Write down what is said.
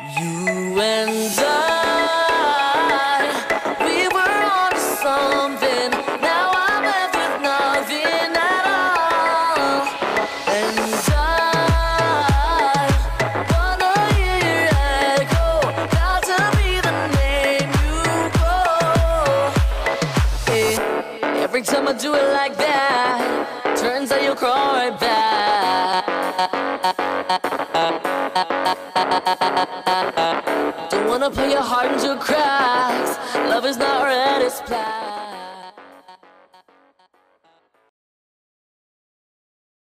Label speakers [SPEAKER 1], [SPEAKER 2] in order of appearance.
[SPEAKER 1] You and I, we were on to something. Now I'm left with nothing at all. And I wanna hear your echo, proud to be the name you call. Hey, every time I do it like that, turns out you'll crawl right back. Don't wanna put your heart into cracks. Love is not red, it's black.